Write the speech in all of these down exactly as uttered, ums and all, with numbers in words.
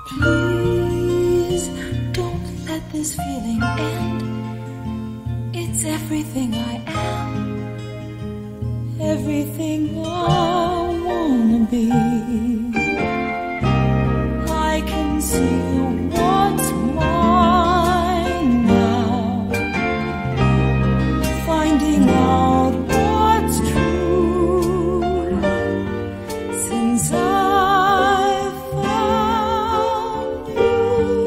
Please don't let this feeling end. It's everything I am, everything I wanna be. I can see what's mine now, finding out what's true since I've found you.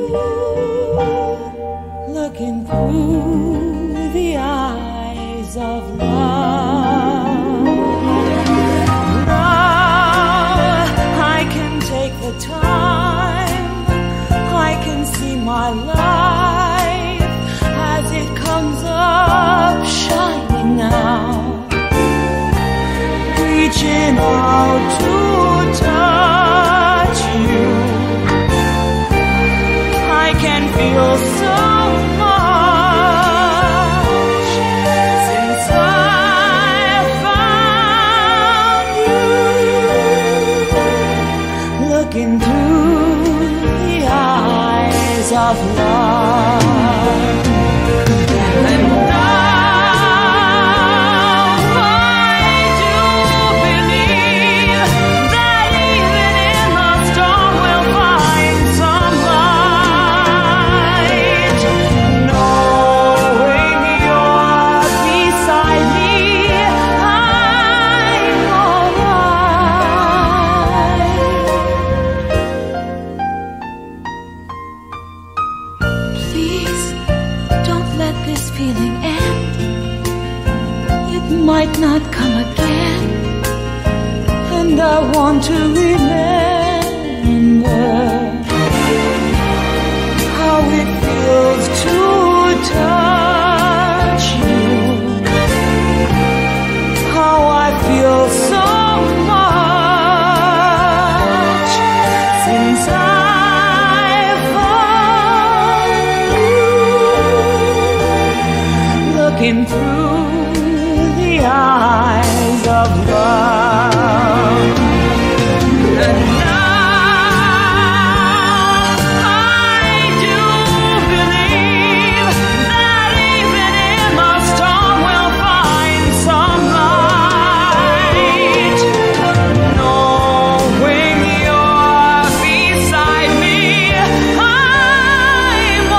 Looking through the eyes of love, love, I can take the time, I can see my life as it comes up shining now, reaching out to touch you. I can feel so much since I found you. Looking through the eyes of love, and now I do believe that even in the storm we'll find some light. Knowing you're beside me, I'm alright. Please don't let this feeling end. It might not come again, and I want to remember how it feels to touch you, how I feel so much since I found you. Looking through the eyes of love, and now I do believe that even in the storm we'll find some light. Knowing you're beside me, I'm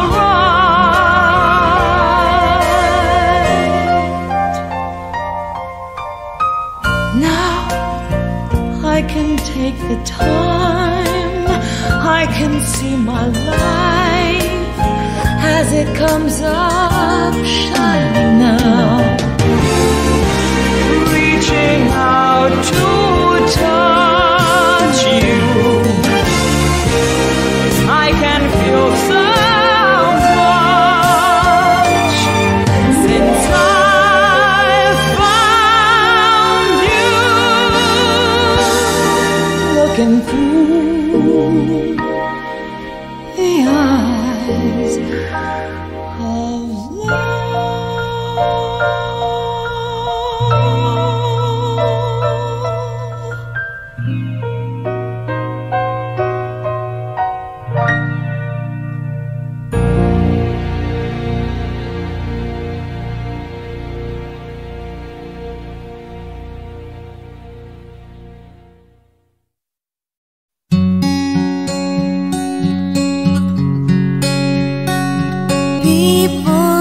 alright. Now I can take the time, I can see my life as it comes up shining now, reaching out to touch you. I can feel so much since I've found you. Looking through the eyes of people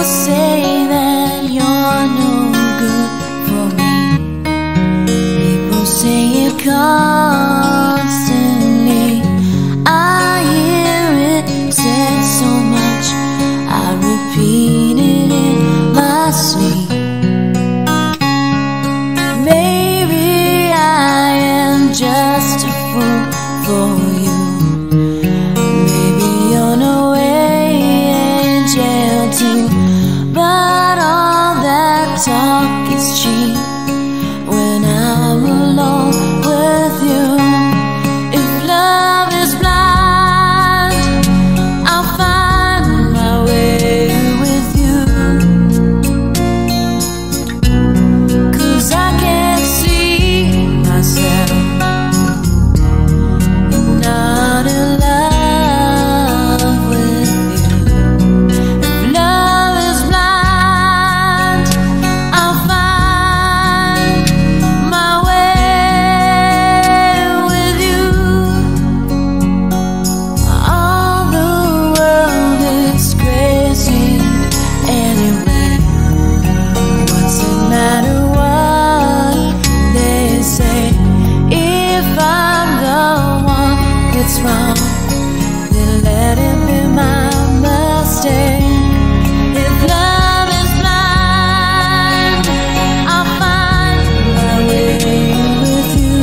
it's wrong, then let it be my mistake. If love is blind, I'll find my way with you.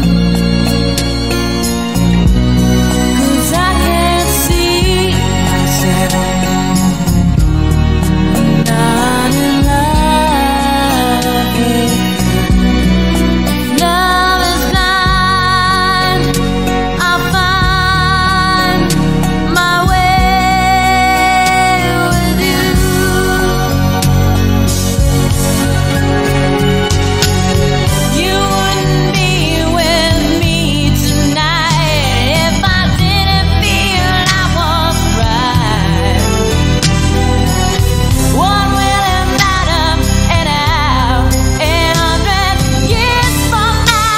'Cause I can't see myself not in love with you. Love is blind, I'll find my way with you. You wouldn't be with me tonight if I didn't feel I was right. What will it matter anyhow a hundred years from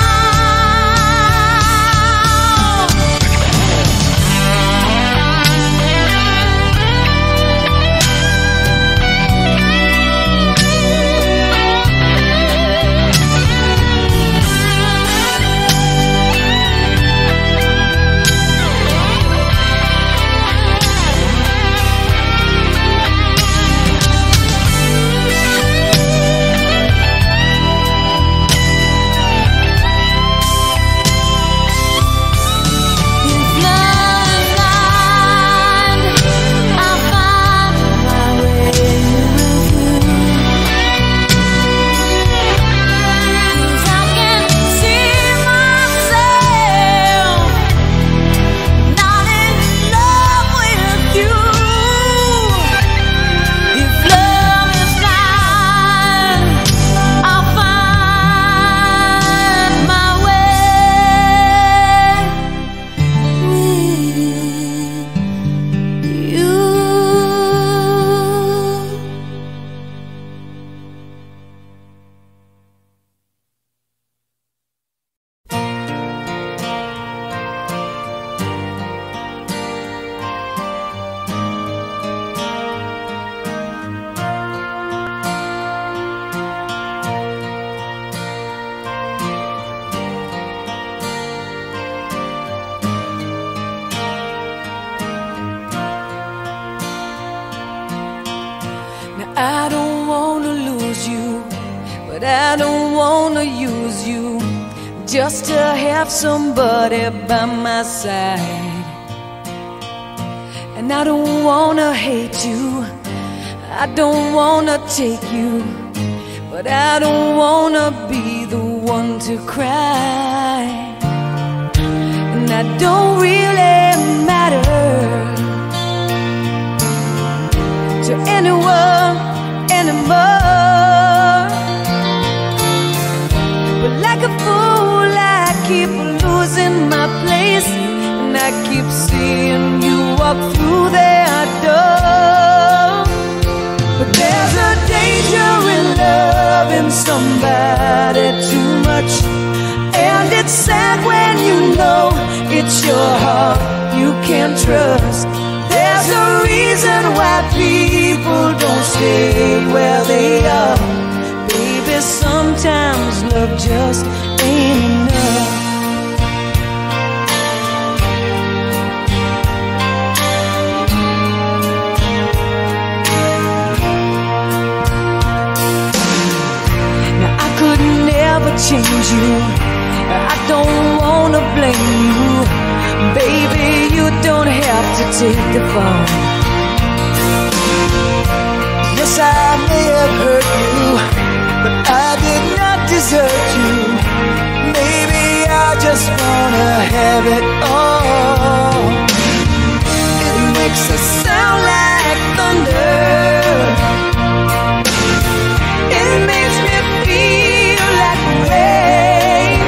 I don't wanna lose you, but I don't wanna use you just to have somebody by my side. And I don't wanna hate you, I don't wanna take you, but I don't wanna be the one to cry. And I don't really matter to anyone anymore. But like a fool I keep losing my place, and I keep seeing you walk through that door. But there's a danger in loving somebody too much, and it's sad when you know it's your heart you can't trust. There's a reason why people don't stay where they are. Baby, sometimes love just ain't enough. Now I could never change you, I don't wanna blame you. Baby, you don't have to take the fall. Yes, I may have hurt you, but I did not desert you. Maybe I just wanna have it all. It makes us sound like thunder, it makes me feel like rain,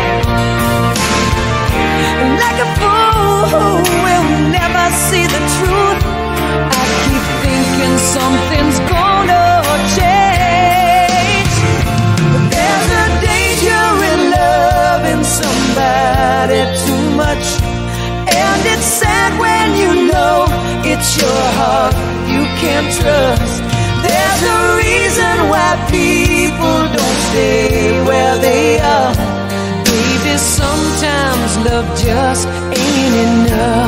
like a fool who will never see the truth. I keep thinking something's gonna change, but there's a danger in loving somebody too much, and it's sad when you know it's your heart you can't trust. There's a reason why people don't stay where they are. Baby, sometimes love just ain't enough.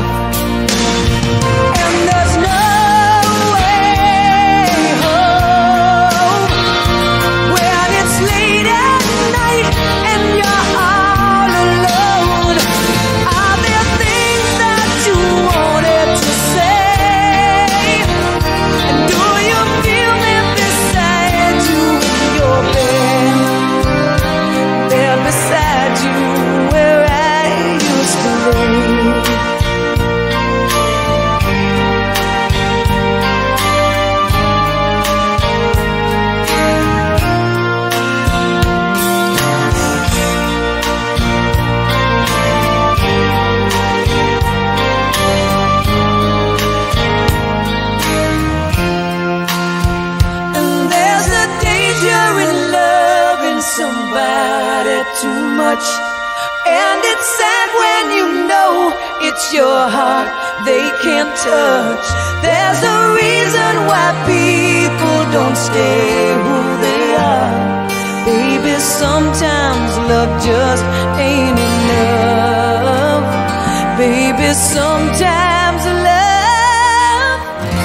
breaks your heart, they can't touch. There's a reason why people don't stay who they are. Baby, sometimes love just ain't enough. Baby, sometimes love,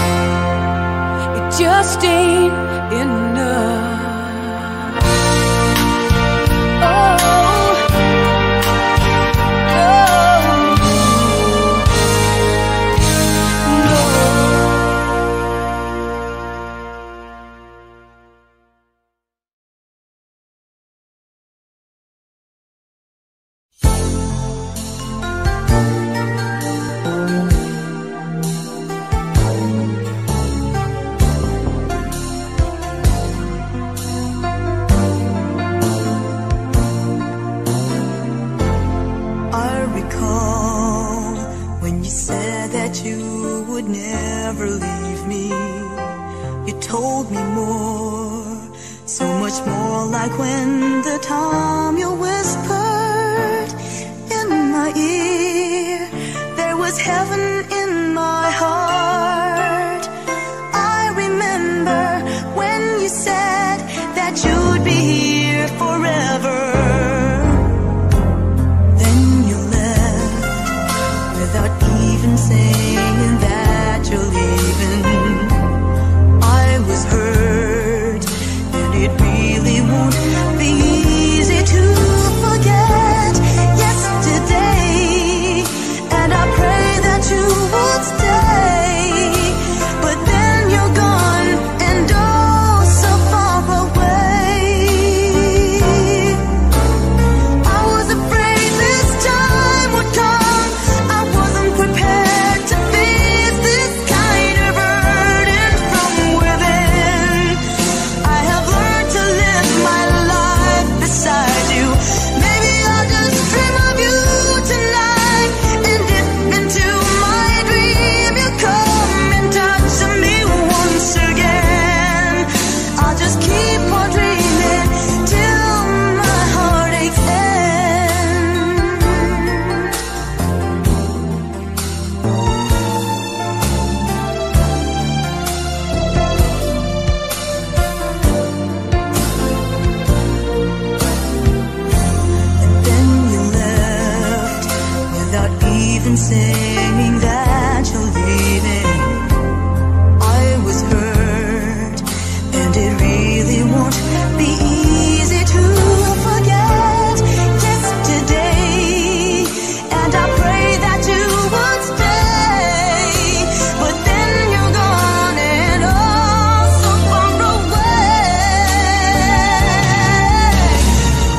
it just ain't enough.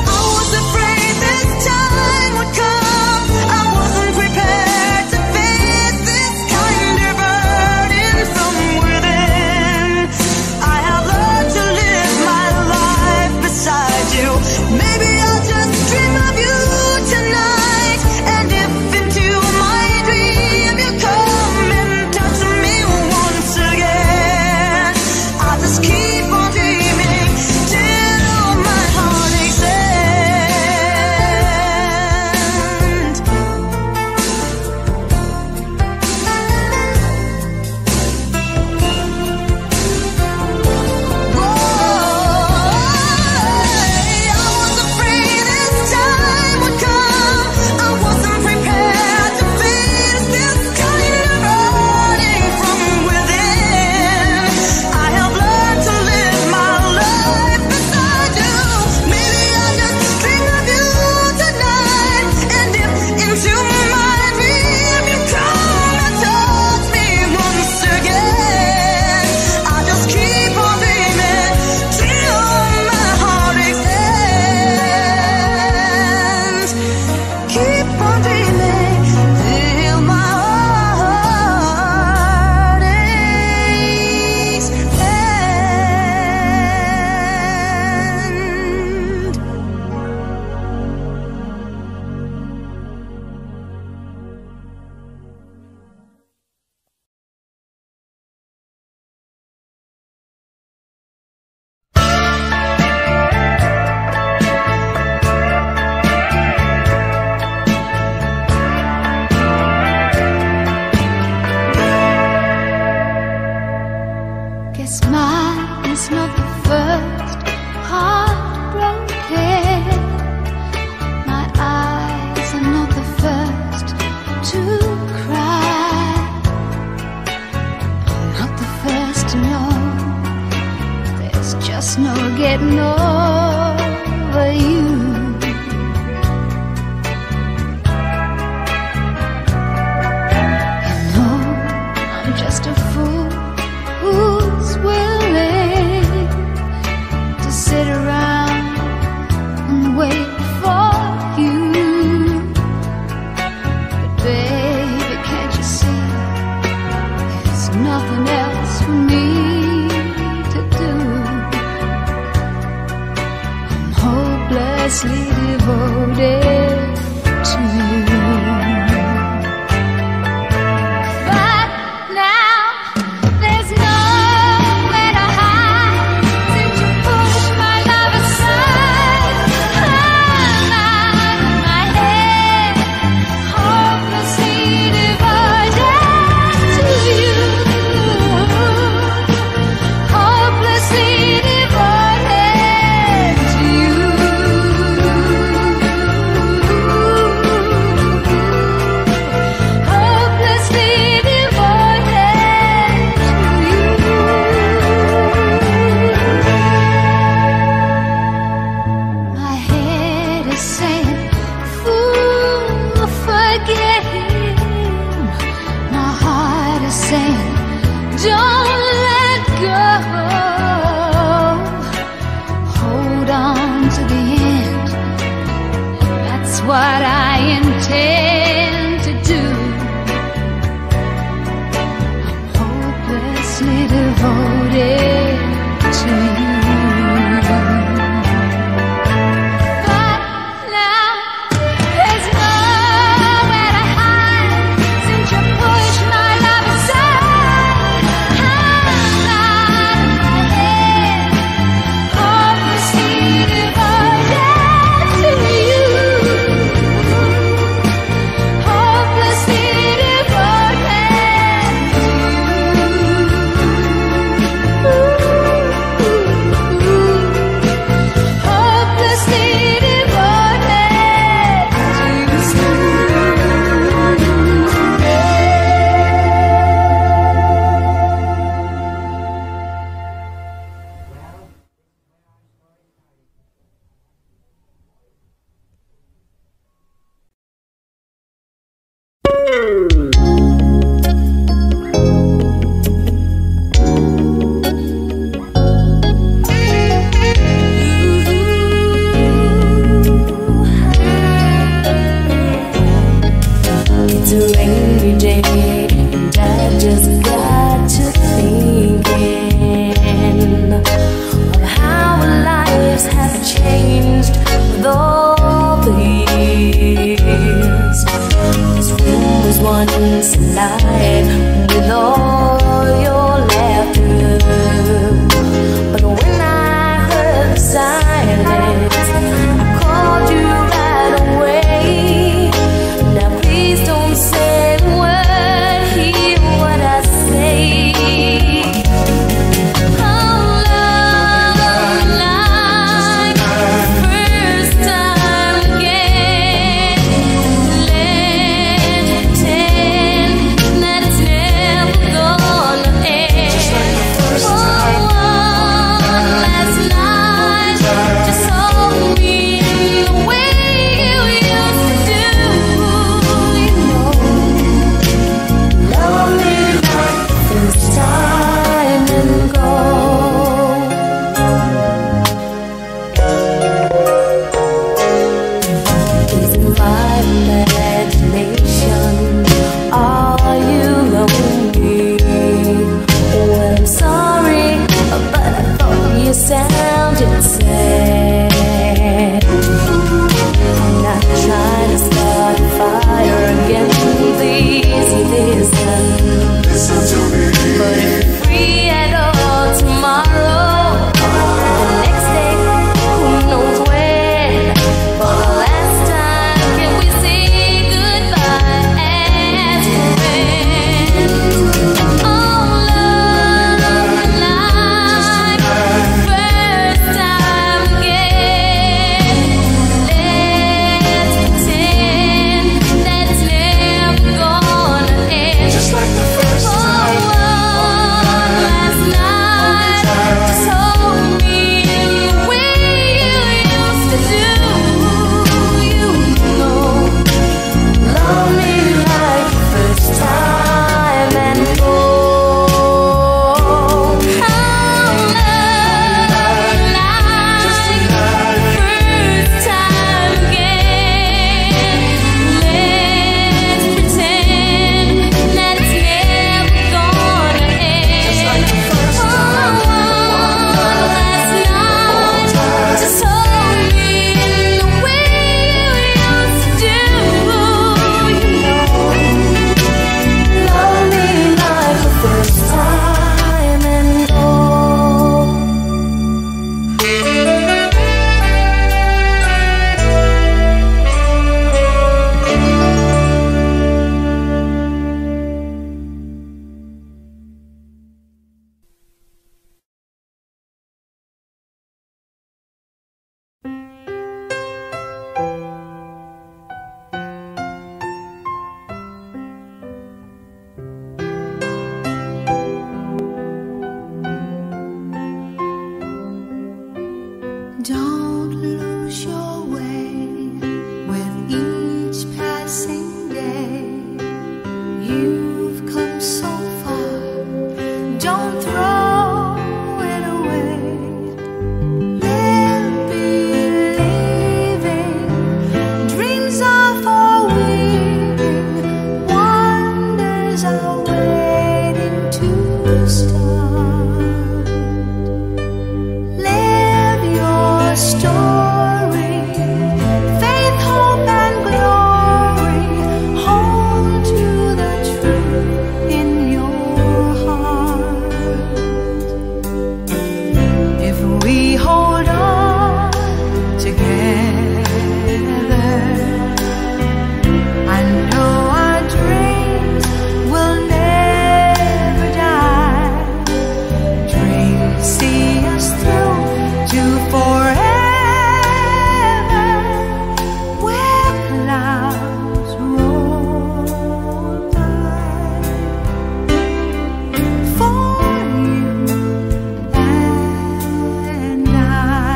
Face getting over you. You know I'm just a fool who's willing to sit around and wait for you. But baby, can't you see there's nothing else for me to do? I'm hopelessly devoted to you. But now there's nowhere to hide since you pushed my love aside. I'm out of my head, hopelessly devoted to you. Hopelessly devoted to you. Hopelessly devoted to you. My head is saying, fool, forget him. My heart is saying, don't let go. Hold on to the end. That's what I intend to do. I'm hopelessly devoted to you. But now there's nowhere to hide since you pushed my love aside. I'm out of my head, hopelessly devoted to you. Hopelessly devoted to you. Hopelessly It's a rainy day, and I just got to thinking of how our lives have changed with all the years. This room was once alive with all your laughter, but when I heard the silence, I called you right away. Now please don't say a word, hear what I say. Oh, love, like first time again. Let's pretend that it's never gone. you've come so far, don't throw it away. Live believing, dreams are for weaving, wonders are waiting to start. Live your story, faith, hope, and glory. Hold to the truth in your heart. If we hold on together, I know our dreams will never die. Dreams see us through to forever, where clouds roll by. For you and I,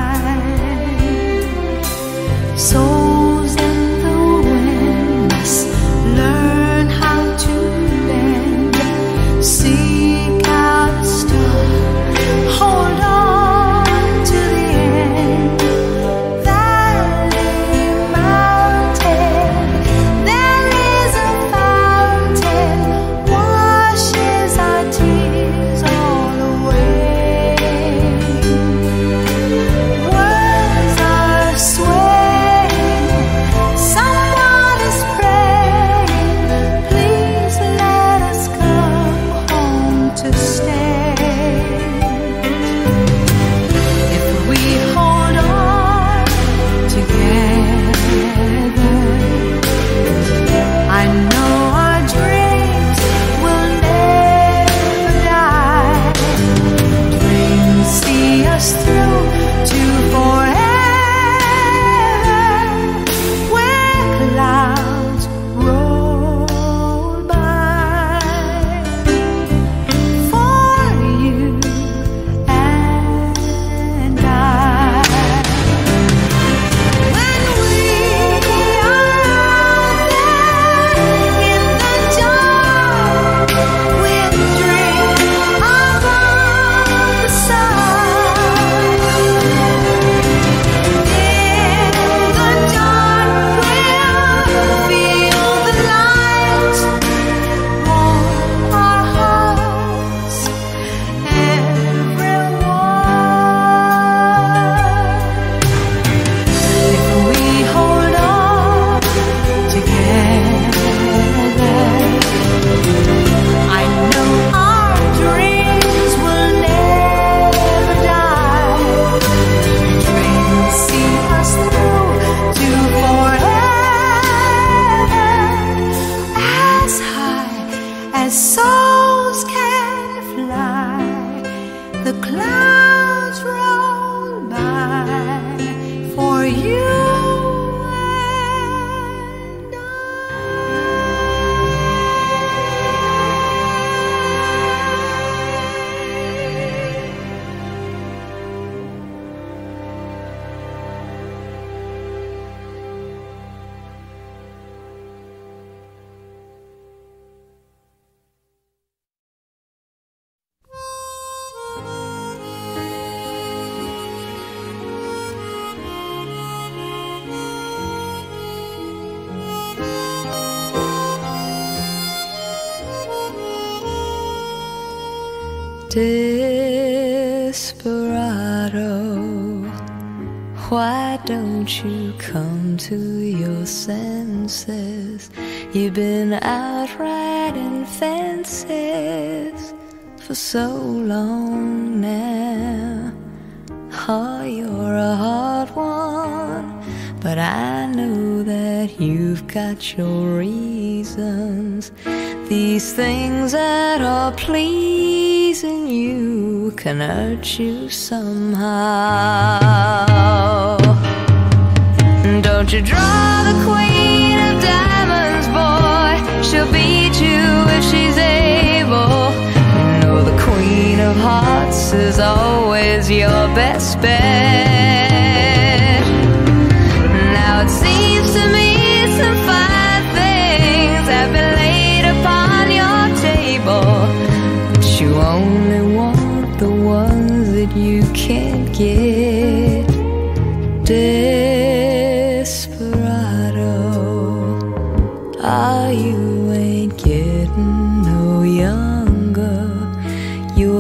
souls in the wind must learn how to bend. Seek out a star, hold on to the end. Valley, mountain, there is a fountain, washes our tears all away. Words are swaying, someone is praying, please let us come home to stay. If we hold on together, I know our dreams will never die. Dreams see us through to forever, where clouds roll by. For you and I, when we are out there in the dark with dreams of the sun, in the dark we'll feel the light warm our hearts, everyone. If we hold on together, I know our dreams will never die. Dreams see us through to forever, as high as souls can fly. The clouds roll by for you and I. Desperado, why don't you come to your senses? You've been out riding fences for so long now. Oh, you're a hard one, but I know that you've got your reasons. These things that are pleasing you can hurt you somehow. Don't you draw the queen of diamonds, boy. She'll beat you if she's able. You know the queen of hearts is always your best bet. Now it seems to me some fine things have been laid upon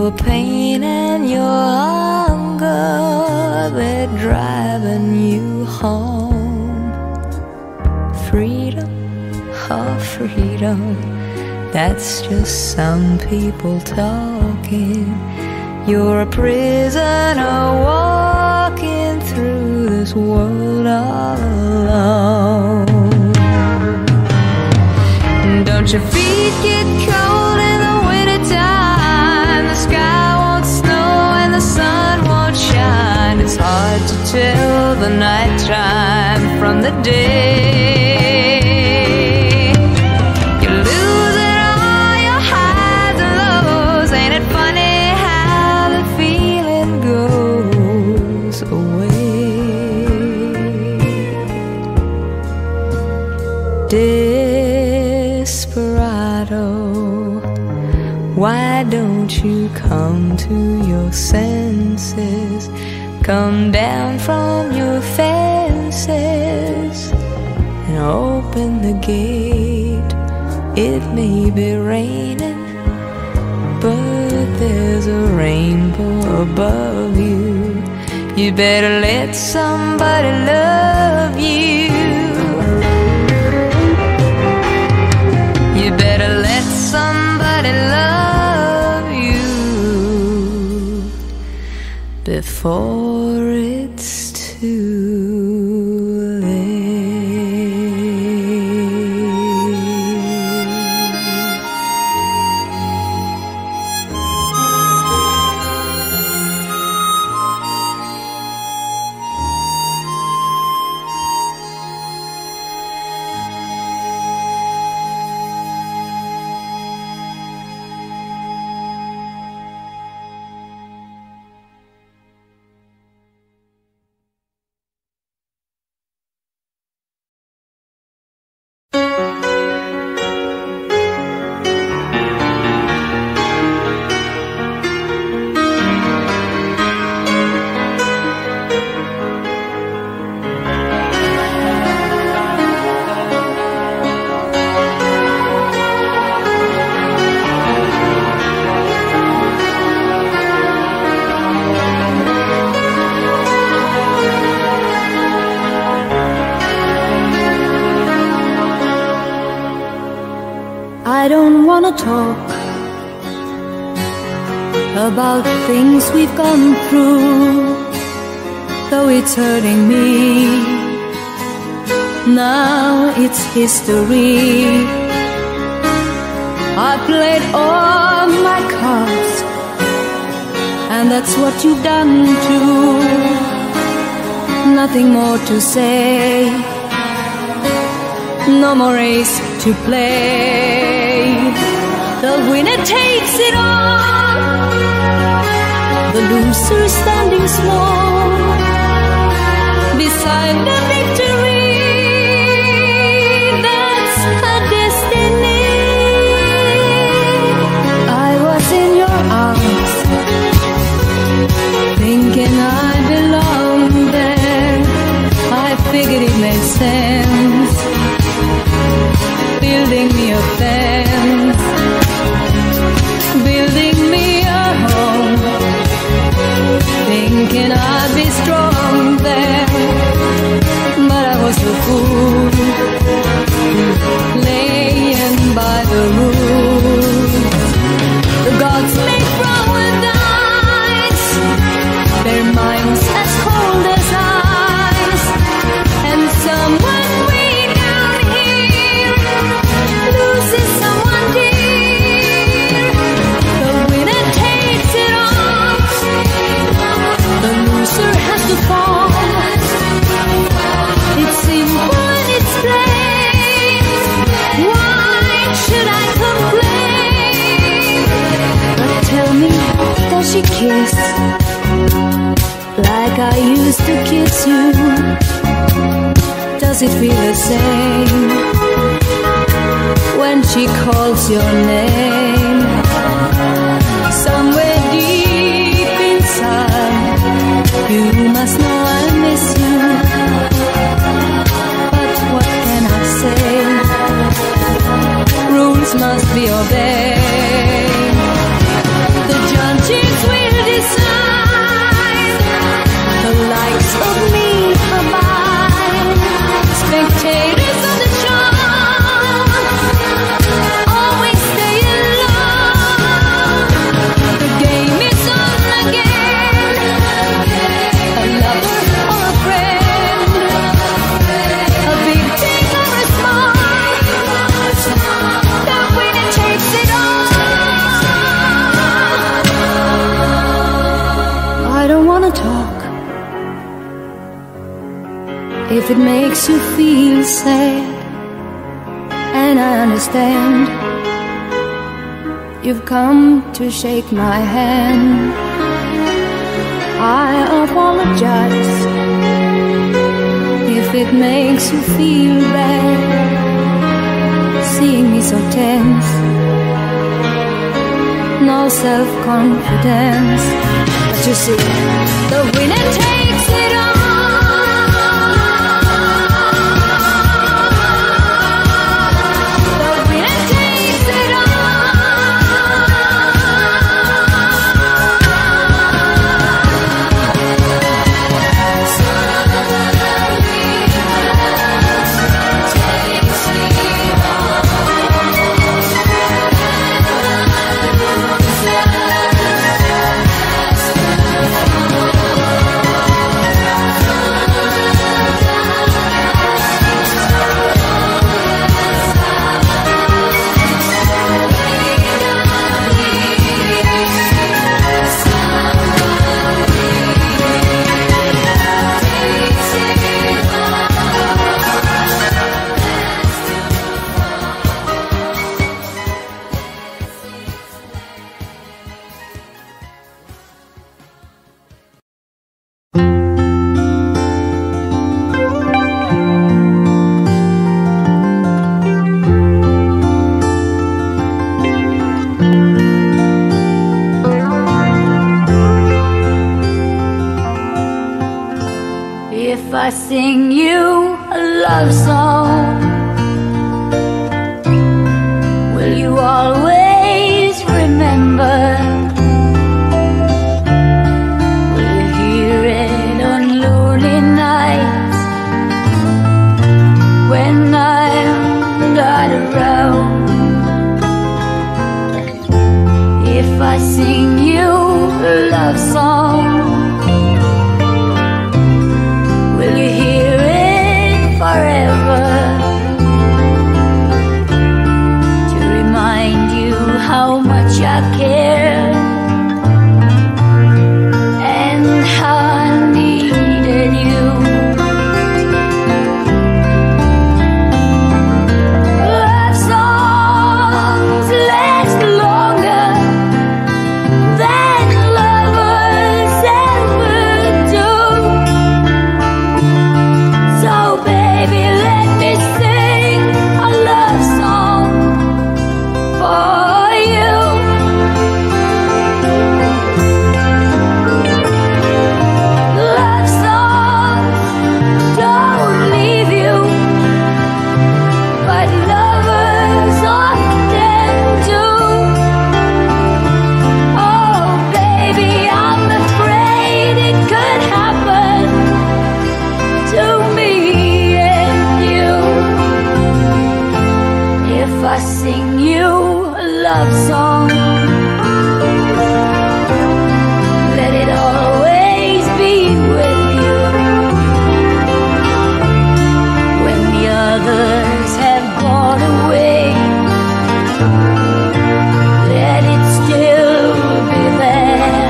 Your pain and your hunger, they're driving you home. Freedom, oh freedom, that's just some people talking. You're a prisoner walking through this world all alone. Don't your feet get cold in the wintertime? The sky won't snow and the sun won't shine. It's hard to tell the nighttime from the day. You're losing all your highs and lows. Ain't it funny how the feeling goes away? Desperado, why don't you come to your senses? Come down from your fences and open the gate. It may be raining, but there's a rainbow above you. You better let somebody love you. You better let somebody love you before it's too late. I don't wanna talk about things we've gone through, though it's hurting me. Now it's history. I played all my cards, and that's what you've done too. Nothing more to say, no more race to play. The winner takes it all, the loser standing small beside the victory. That's her destiny. I was in your arms, thinking I belonged there. I figured it made sense, building me a fence, building me a home, thinking I'd be strong there. But I was a fool, laying by the rules. The gods make flowers ice, their minds as cold as ice, and someone way down here loses someone dear. The winner takes it all, the loser has to fall. It's simple and it's plain. Why should I complain? But tell me, does she kiss like I used to kiss you? Does it feel the same when she calls your name? Somewhere deep inside, you must know I miss you. But what can I say? Rules must be obeyed. The judge if it makes you feel sad, and I understand. You've come to shake my hand. I apologize if it makes you feel bad, seeing me so tense, no self-confidence. But you see, the winner takes it all. If I sing you a love song, will you always remember? Will you hear it on lonely nights when I'm not around? If I sing you a love song, will you hear it forever, to remind you how much I care and how I needed you? Love songs last longer than lovers ever do. So baby, let me sing a love song for you. Love songs don't leave you, but lovers often do. Oh baby, I'm afraid it could happen to me and you. If I sing you a love song, let it always be with you. When the others have gone away, let it still be there.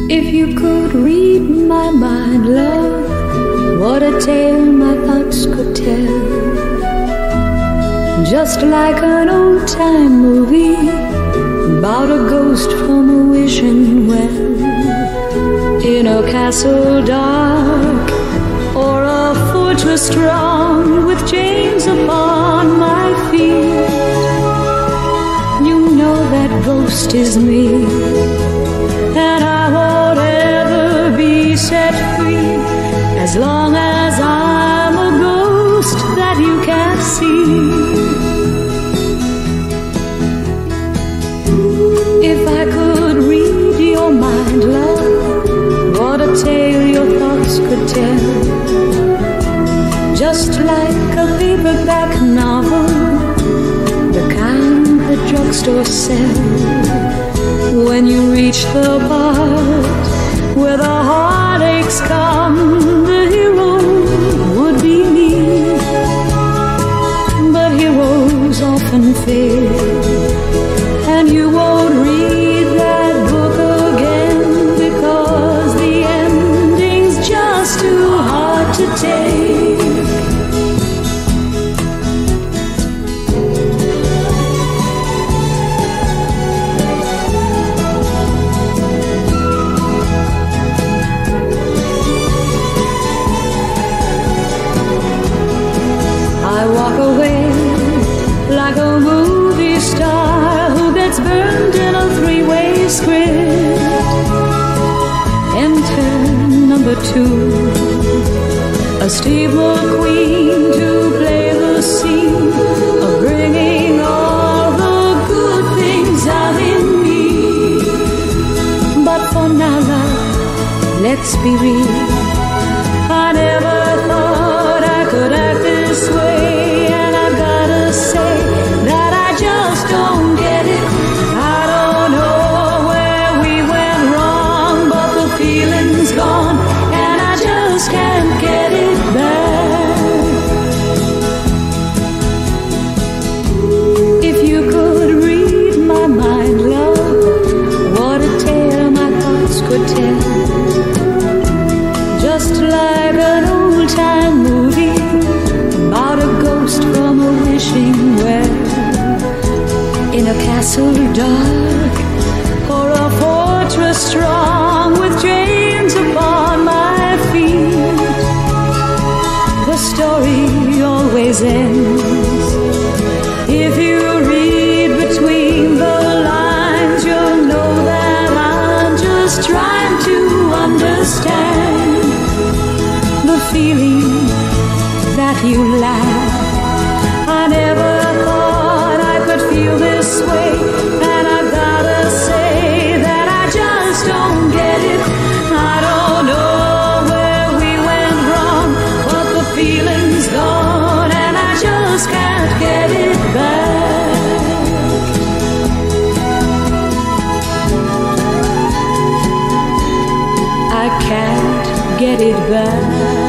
If you could read my mind, love, what a tale my thoughts could tell. Just like an old-time movie about a ghost from a wishing well. In a castle dark or a fortress strong with chains upon my feet, you know that ghost is me, and I won't ever be set free as long as I'm a ghost that you can't see. If I could read your mind, love, what a tale your thoughts could tell. Just like a paperback novel, the kind the drugstore sells. When you reach the part where the heartaches come, the hero would be me. But heroes often fail, and you won't read that book again because the ending's just too hard to take. I walk away like a movie star who gets burned in a three-way script. Enter number two, a Steve McQueen to play the scene of bringing all the good things out in me. But for now, love, let's be real. I never thought I could act this way, and I've gotta say that I just don't get it. I don't know where we went wrong, but the feeling's gone, and I just can't get it back. If you could read my mind, love, what a tale my thoughts could tell. Just like an old-time movie about a ghost from a wishing well. In a castle dark or a fortress strong with chains upon my feet, the story always ends. If you read between the lines, you'll know that I'm just trying to understand the feeling that you lack. I never thought I could feel this way, and I've gotta say that I just don't get it. I don't know where we went wrong, but the feeling's gone, and I just can't get it back. I can't get it back.